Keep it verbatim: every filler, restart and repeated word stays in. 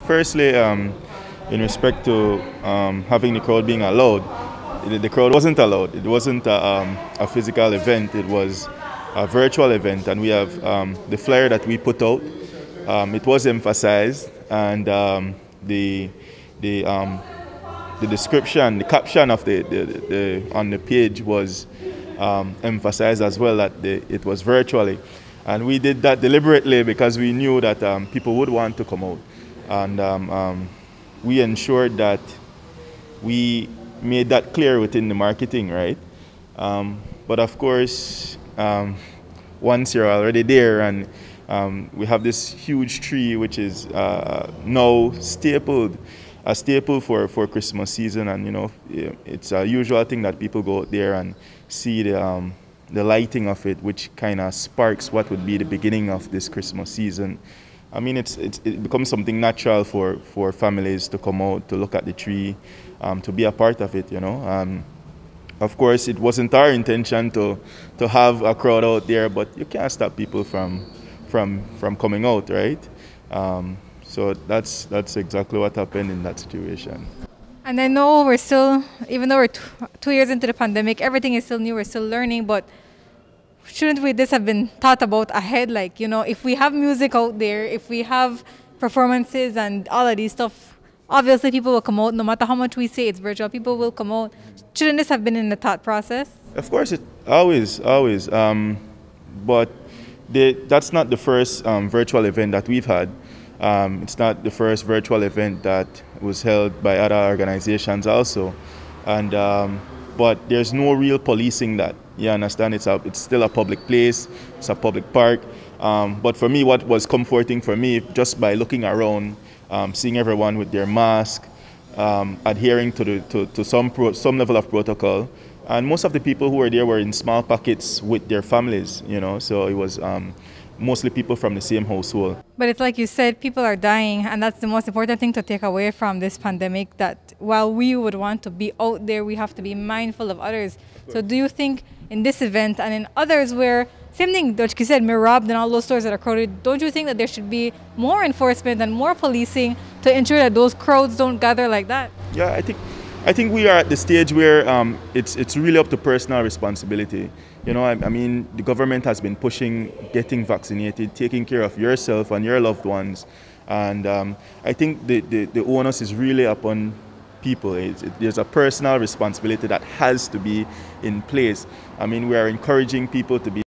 Firstly, um, in respect to um, having the crowd being allowed, the, the crowd wasn't allowed. It wasn't a, um, a physical event, it was a virtual event, and we have um, the flyer that we put out. Um, it was emphasized, and um, the, the, um, the description, the caption of the, the, the on the page was um, emphasized as well, that the, it was virtually. And we did that deliberately because we knew that um, people would want to come out. And um, um, we ensured that we made that clear within the marketing, right? Um, but of course, um, once you're already there, and um, we have this huge tree which is uh, now stapled, a staple for, for Christmas season, and you know, it's a usual thing that people go out there and see the, um, the lighting of it, which kind of sparks what would be the beginning of this Christmas season. I mean, it's, it's, it becomes something natural for, for families to come out, to look at the tree, um, to be a part of it, you know. Um, of course, it wasn't our intention to, to have a crowd out there, but you can't stop people from, from, from coming out, right? Um, so that's, that's exactly what happened in that situation. And I know we're still, even though we're t two years into the pandemic, everything is still new, we're still learning, but shouldn't we this have been thought about ahead? Like, you know, if we have music out there, if we have performances and all of these stuff, obviously people will come out. No matter how much we say it's virtual, people will come out. Shouldn't this have been in the thought process? Of course, it always, always. Um, but the, that's not the first um, virtual event that we've had. Um, it's not the first virtual event that was held by other organizations also. And um, but there's no real policing that. You understand? It's a, it's still a public place. It's a public park. Um, but for me, what was comforting for me, just by looking around, um, seeing everyone with their mask, um, adhering to the to, to some pro, some level of protocol, and most of the people who were there were in small pockets with their families. You know, so it was um, mostly people from the same household. But it's like you said, people are dying, and that's the most important thing to take away from this pandemic, that while we would want to be out there, we have to be mindful of others. So do you think in this event and in others where, same thing, like you said, Mirab and all those stores that are crowded, don't you think that there should be more enforcement and more policing to ensure that those crowds don't gather like that? Yeah, I think I think we are at the stage where um, it's it's really up to personal responsibility. You know, I, I mean, the government has been pushing getting vaccinated, taking care of yourself and your loved ones, and um, I think the, the the onus is really upon people. It, it, there's a personal responsibility that has to be in place. I mean, we are encouraging people to be